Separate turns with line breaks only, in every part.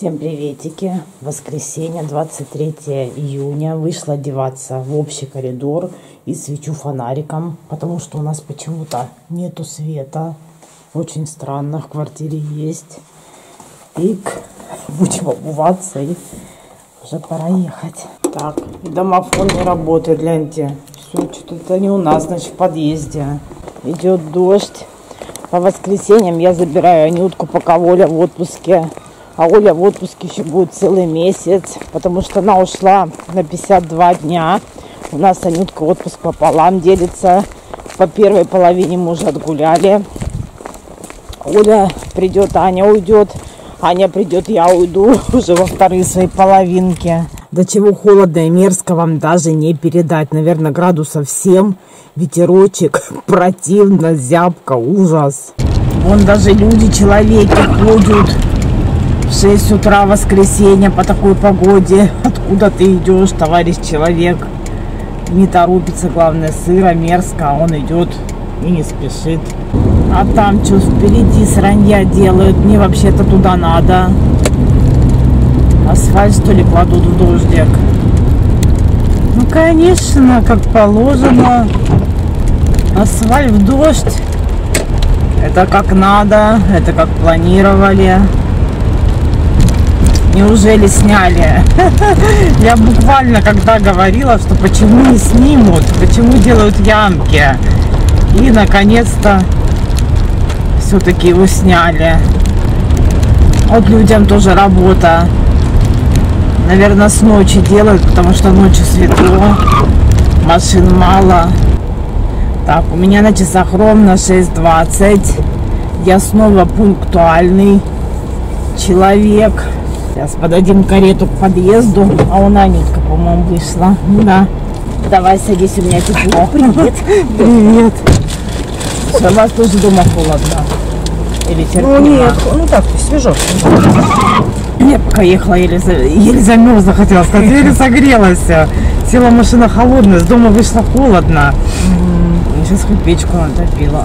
Всем приветики! Воскресенье, 23 июня. Вышла одеваться в общий коридор и свечу фонариком, потому что у нас почему-то нету света. Очень странно, в квартире есть. И будем обуваться, и уже пора ехать. Так, домофон не работает, гляньте. Все, что-то это не у нас, значит, в подъезде. Идет дождь. По воскресеньям я забираю Анютку, пока Оля в отпуске. А Оля в отпуске еще будет целый месяц, потому что она ушла на 52 дня. У нас Анютка отпуск пополам делится. По первой половине мы уже отгуляли. Оля придет, Аня уйдет. Аня придет, я уйду уже во вторые свои половинки. До чего холодно и мерзко вам даже не передать. Наверное, градусов 7. Ветерочек, противно, зябко, ужас. Вон даже люди, человеки ходят. 6 утра воскресенье по такой погоде. Откуда ты идешь, товарищ человек? Не торопится, главное, сыро, мерзко, а он идет и не спешит. А там что впереди сранья делают? Мне вообще-то туда надо. Асфальт, что ли, кладут в дождик? Ну, конечно, как положено. Асфальт в дождь. Это как надо, это как планировали. Неужели сняли? Я буквально когда говорила, что почему не снимут, почему делают ямки. И наконец-то все-таки его сняли. Вот людям тоже работа. Наверное, с ночи делают, потому что ночью светло, машин мало. Так, у меня на часах ровно 6:20. Я снова пунктуальный человек. Сейчас подадим карету к подъезду. А у Анютка, по-моему, вышла. Да. Давай, садись, у меня тепло. Привет. Привет. Что, у вас тоже дома холодно? Или терпимо?
Ну нет, ну так, свежо.
Я пока ехала, еле замерзла, хотела сказать, еле согрелась. Села машина холодная, с дома вышло холодно. Сейчас хоть печку натопила.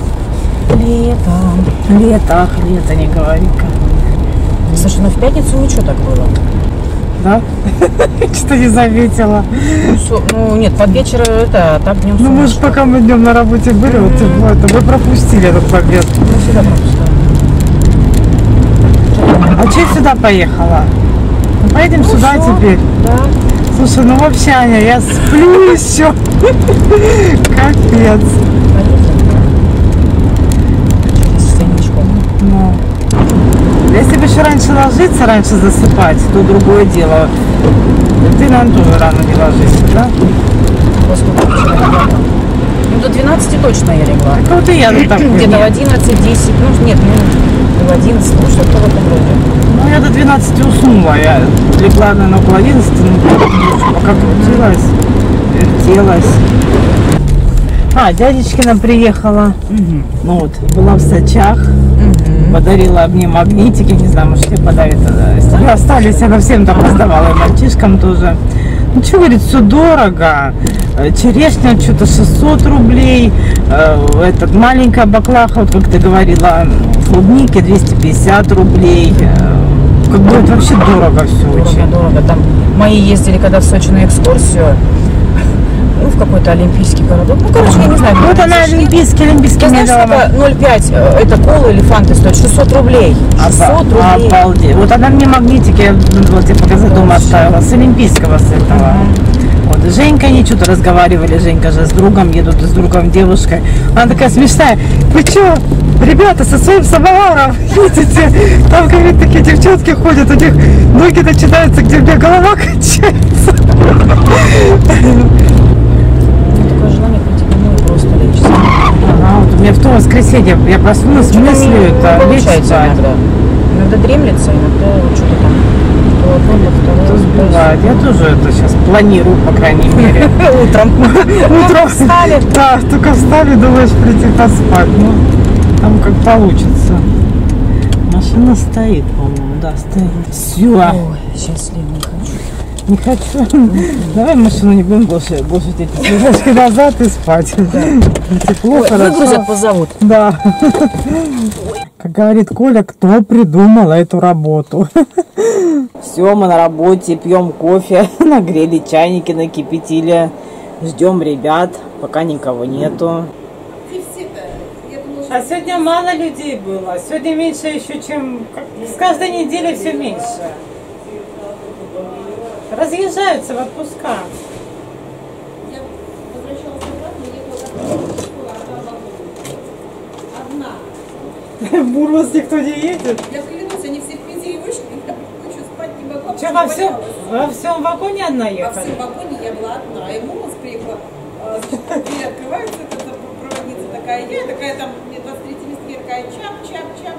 Лето, не говори-ка.
Слушай, ну в пятницу ничего так было.
Да? Что не заметила.
Ну нет, под вечер это, так днем.
Ну может, пока мы днем на работе были, вот тепло, это вы пропустили этот момент.
Мы всегда пропускаем.
А что сюда поехала? Ну, поедем сюда
что?
теперь.
Да.
Слушай, ну вообще, Аня, я сплю еще. Капец. Ну. Если бы еще раньше ложиться, раньше засыпать, то другое дело. Ты, наверное, тоже рано не ложишься, да?
Ну, до 12 точно я легла.
Так вот и я так.
Где-то в 11-10, ну нет, в 11, ну что-то в этом роде.
Ну, я до 12 уснула. Я легла, наверное, около 11, пока вертелась. А, дядечкина приехала. Ну вот, была в Сачах. Подарила мне магнитики, не знаю, может, тебе подарит. Если остались, она всем там раздавала, и мальчишкам тоже. Ну, что, говорит, все дорого. Черешня что-то 600 рублей. Этот маленькая баклаха, вот как ты говорила, клубники 250 рублей. Как бы это вообще дорого все очень.
Дорого. Там мои ездили, когда в Сочи на экскурсию. Ну, в какой-то олимпийский городок. Ну, короче, я не знаю.
Вот она олимпийский.
Я знаю, что это 0,5, это колы или фанты стоит 600 рублей. 600 рублей.
Обалдеть. Вот она мне магнитики, я вот тебе показать, дома оставила, с олимпийского, с этого. Вот, Женька, они что-то разговаривали, Женька же с другом едут, с другом девушкой. Она такая смешная. Вы что, ребята, со своим самоваром едете? Там, говорит, такие девчонки ходят, у них ноги начинаются, где у меня голова качается. Вот у меня в то воскресенье я проснулась с мыслью, это лечь спать.
Иногда дремлется, иногда что-то там.
То сбивает. Я тоже это сейчас планирую, по крайней мере.
Утром.
Утром
встали.
Да, только встали, думаешь, прийти поспать. Ну, там как получится. Машина стоит, по-моему, да, стоит. Все.
Ой, счастливо хочу.
Не хочу. Давай машину не будем больше эти слезочки назад и спать. Тепло, хорошо.
Выгрузят, позовут.
Да. Как говорит Коля, кто придумал эту работу? Все, мы на работе, пьем кофе, нагрели чайники, накипятили. Ждем ребят, пока никого нету. А сегодня мало людей было. Сегодня меньше еще, чем... С каждой недели все меньше. Разъезжаются в отпуска.
Я возвращалась обратно, ехала одна.
В Бурманск никто не едет.
Я клянусь, они все в Питере вышли, я ночью спать не могла.
Что, во всем вагоне одна
Во
ехала?
всем вагоне я была одна. И в Мурманск приехала, двери открываются, это проводница такая, я такая там, мне 23 места, я такая чап.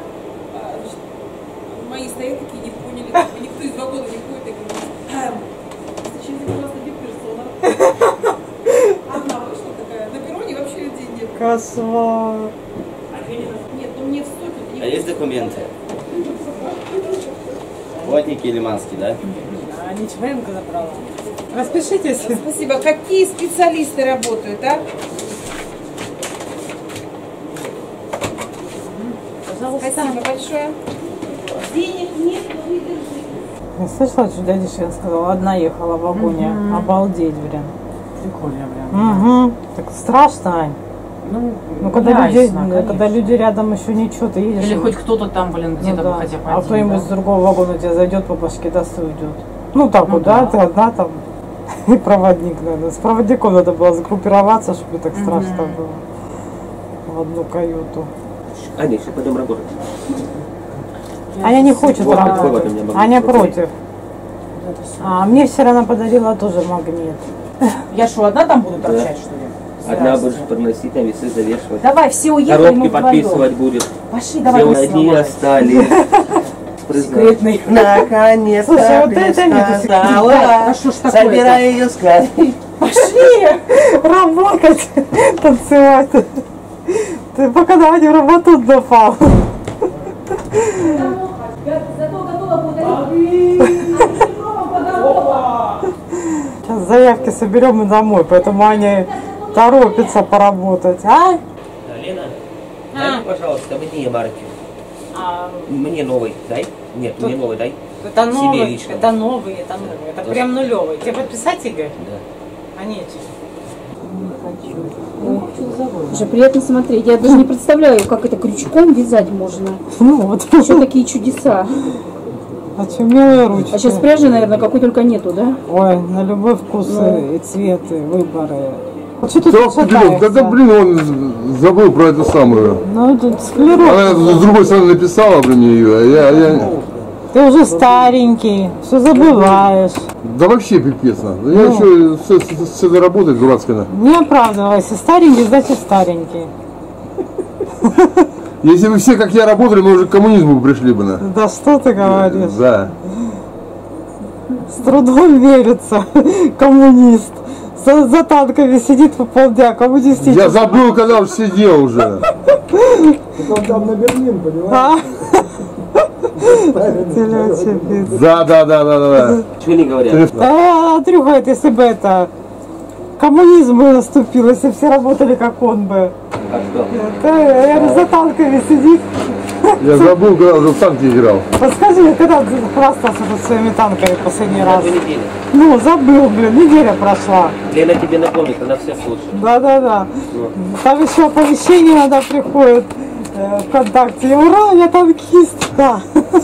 Мои стоят такие, не поняли, никто из вагона не ходит, я говорю, зачем ты классно вид персона? Одна вышла такая, на перроне вообще людей нет.
Кошмар.
Нет, ну мне в сотню.
А есть документы? Плотники лиманские, да?
А Ничвенко забрала. Распишитесь.
Спасибо. Какие специалисты работают, а?
Пожалуйста.
Спасибо большое. Денег нет, но не держи.
Я слышала, что дядя Шен сказал, одна ехала в вагоне. Обалдеть, блин.
Прикольно, прям.
Угу. Так страшно, Ань. Ну, когда люди рядом еще ничего, ты едешь.
Или хоть кто-то там, блин, где-то
да.
хотя бы
А
один,
кто-нибудь
да?
с другого вагона тебя зайдет, по башке даст и уйдет. Ну так
Ну
вот,
да.
да, ты одна там. И проводник надо. С проводником надо было сгруппироваться, чтобы так страшно было. В одну каюту.
Аня, еще пойдем работать.
Аня не хочет
Вот,
работать.
вот у меня магнит.
Аня против. А мне вчера она подарила тоже магнит.
Я что, одна там буду торчать, что ли?
Одна будешь подносить, на весы завешивать.
Давай, все уехали,
Коробки
мы
подписывать будет.
Пошли, давай.
Все
мы
одни
сломаем.
остались.
Секретный.
Наконец-то
Слушай, вот это нет.
А что ж такое-то?
Собирай ее скорей.
Пошли работать, танцевать. Ты пока на Аню работу напал.
Зато готова будет.
Сейчас заявки соберем и домой, поэтому Аня торопится поработать. А?
Лена, дай, пожалуйста, мне марки. Мне новый дай. Нет, мне новый дай.
Это
Себе
новый,
лично.
это новый, это новый. Это
Да.
прям нулевый. Тебе подписать, Игорь?
Да.
А нет.
Уже приятно смотреть. Я даже не представляю, как это крючком вязать можно.
Ну вот.
Еще такие чудеса.
Очумелые ручки.
А сейчас пряжи, наверное, какой только нету, да?
Ой, на любой вкус и цветы, выборы. Что ты
Да,
тут
да,
шатаешься?
блин, он забыл про эту самую.
Ну, тут склероз.
Она с другой стороны написала про нее, а я...
Ты уже старенький, все забываешь.
Да вообще пипец надо. Я еще с этой работой дурацкой.
Не оправдывайся. Старенький, значит старенький.
Если бы все, как я, работали, мы уже к коммунизму пришли бы. На.
Да что ты говоришь?
Да.
С трудом верится. Коммунист. За танками сидит по полдня. Коммунистический.
Я забыл, когда уж сидел уже.
Там на Берлин, понимаешь?
Да.
Чего не говорят?
Да, Андрюха, это если бы это коммунизм бы наступил, если все работали как он бы.
А что?
Это за танками сидит.
Я забыл, когда уже в танке играл.
Подскажи, когда ты хвастался тут своими танками последний раз?
2 недели.
Ну, забыл, блин, неделя прошла.
Лена тебе напомнит, она все слушает.
Да. Там еще оповещение иногда приходит ВКонтакте. Ура, я танкист. Да.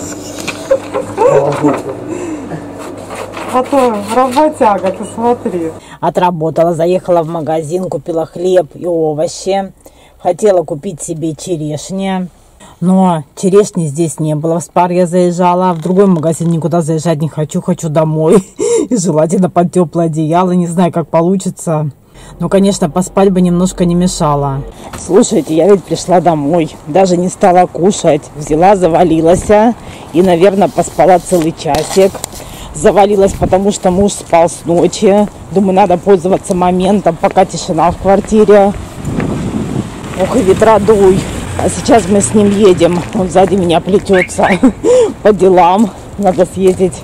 А то работяга, ты смотри. Отработала, заехала в магазин, купила хлеб и овощи. Хотела купить себе черешни. Но черешни здесь не было. В Спар я заезжала, в другой магазин никуда заезжать не хочу. Хочу домой. И желательно под теплое одеяло. Не знаю, как получится. Но, конечно, поспать бы немножко не мешало. Слушайте, я ведь пришла домой. Даже не стала кушать. Взяла, завалилась. И, наверное, поспала целый часик. Завалилась, потому что муж спал с ночи. Думаю, надо пользоваться моментом, пока тишина в квартире. Ох, и ветродуй. А сейчас мы с ним едем. Он сзади меня плетется по делам. Надо съездить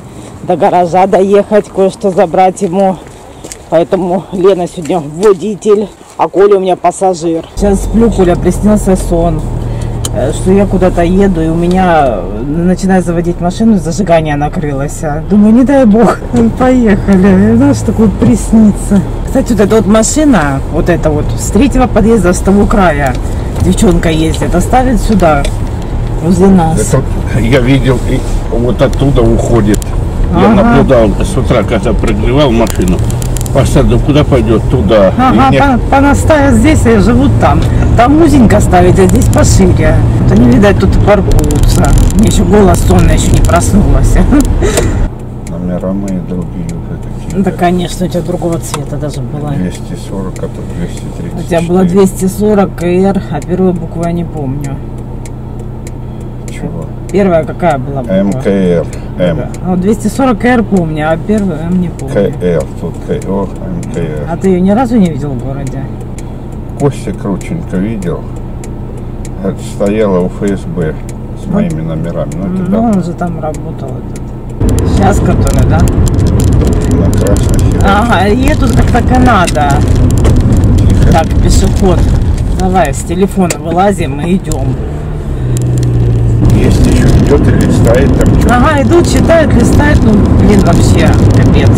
до гаража доехать, кое-что забрать ему. Поэтому Лена сегодня водитель, а Коля у меня пассажир. Сейчас сплю, Коля, приснился сон, что я куда-то еду, и у меня начинает заводить машину, зажигание накрылось. Думаю, не дай бог, поехали. Знаешь, такое приснится. Кстати, вот эта вот машина, вот эта вот, с 3-го подъезда, с того края, девчонка ездит, оставит сюда, возле нас.
Это я видел, и вот оттуда уходит. Я наблюдал с утра, когда прогревал машину. Посаду, куда пойдет? Туда.
Ага, понаставят здесь, и живут там. Там узенько ставить, а здесь пошире. Вот они, видать, тут и паркуются. Мне еще голос сонный, еще не проснулась.
Номера мои другие уже такие.
Да, конечно, у тебя другого цвета даже было.
240, а то 230.
У тебя было 240 р, а первую букву я не помню.
Чего?
Первая какая была буква?
МКР. М.
А 240 р помню, а первую М не помню.
КР. Тут КО, МКР.
А ты ее ни разу не видел в городе?
Костя Крученко видел. Это стояла у ФСБ с моими номерами. Ну, это
Ну, он же там работал. Сейчас который, да?
на красный.
Ага, едут как так и надо.
Тихо.
Так, пешеход. Давай, с телефона вылазим и идем.
Есть еще идет и листает там что-то.
Ага, идут, читают, листают. Ну, блин, вообще, капец.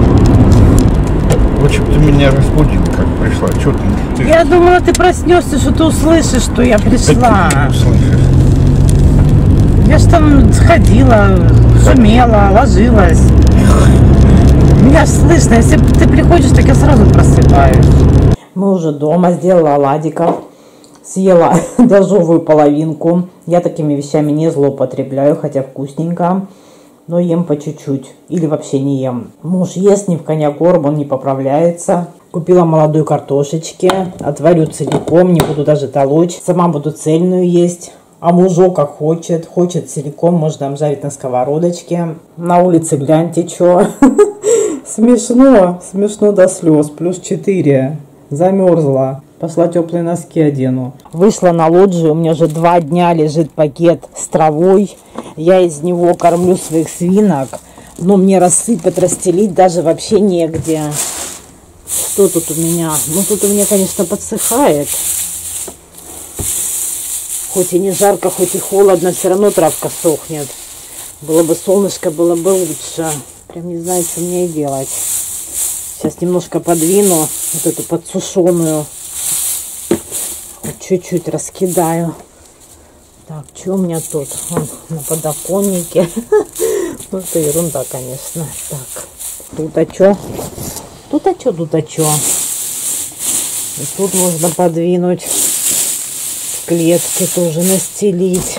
Лучше бы ты меня разбудил, как пришла. Что ты?
Я думала, ты проснешься, что ты услышишь, что я пришла.
Ты слышишь?
Я ж там ходила, шумела, ложилась. Меня ж слышно, если ты приходишь, так я сразу просыпаюсь. Мы уже дома, сделала оладиков, съела дожжевую половинку. Я такими вещами не злоупотребляю, хотя вкусненько, но ем по чуть-чуть или вообще не ем. Муж ест, не в коня корм, он не поправляется. Купила молодой картошечки, отварю целиком, не буду даже толочь. Сама буду цельную есть. А мужок как хочет, хочет целиком, можно обжарить на сковородочке. На улице гляньте, что. Смешно, смешно до слез, плюс 4. Замерзла. Пошла теплые носки одену. Вышла на лоджию, у меня уже 2 дня лежит пакет с травой. Я из него кормлю своих свинок, но мне рассыпать, расстелить даже вообще негде. Что тут у меня? Ну тут у меня, конечно, подсыхает. Хоть и не жарко, хоть и холодно, все равно травка сохнет. Было бы солнышко, было бы лучше. Прям не знаю, что мне делать. Сейчас немножко подвину вот эту подсушенную. Вот чуть-чуть раскидаю. Так, что у меня тут? Вон, на подоконнике. Ну, это ерунда, конечно. Так, тут а что? Тут а что, тут а что? И тут можно подвинуть. Клетки тоже настелить.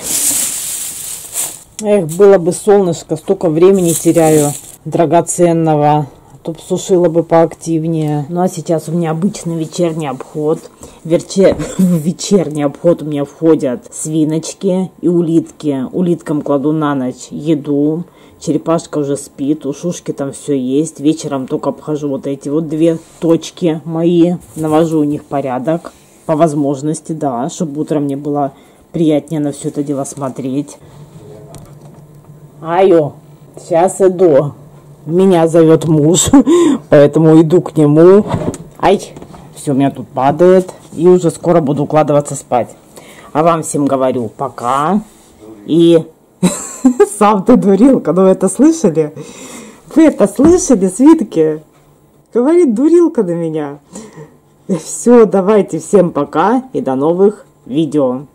Эх, было бы солнышко, столько времени теряю драгоценного. А то сушила бы поактивнее. Ну а сейчас у меня обычный вечерний обход. В вечерний обход у меня входят свиночки и улитки. Улиткам кладу на ночь еду. Черепашка уже спит, у Шушки там все есть. Вечером только обхожу вот эти вот 2 точки мои. Навожу у них порядок. По возможности, да, чтобы утром мне было приятнее на все это дело смотреть. Айо, сейчас иду. Меня зовет муж, поэтому иду к нему. Ай, все у меня тут падает. И уже скоро буду укладываться спать. А вам всем говорю пока. И сам ты дурилка, ну вы это слышали? Вы это слышали, свитки? Говорит дурилка на меня. Все, давайте, всем пока и до новых видео.